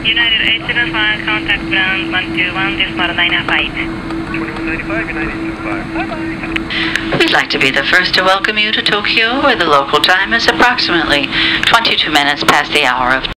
United 805, contact ground 121, this model 905. 2195, United 805. Bye-bye. We'd like to be the first to welcome you to Tokyo, where the local time is approximately 22 minutes past the hour of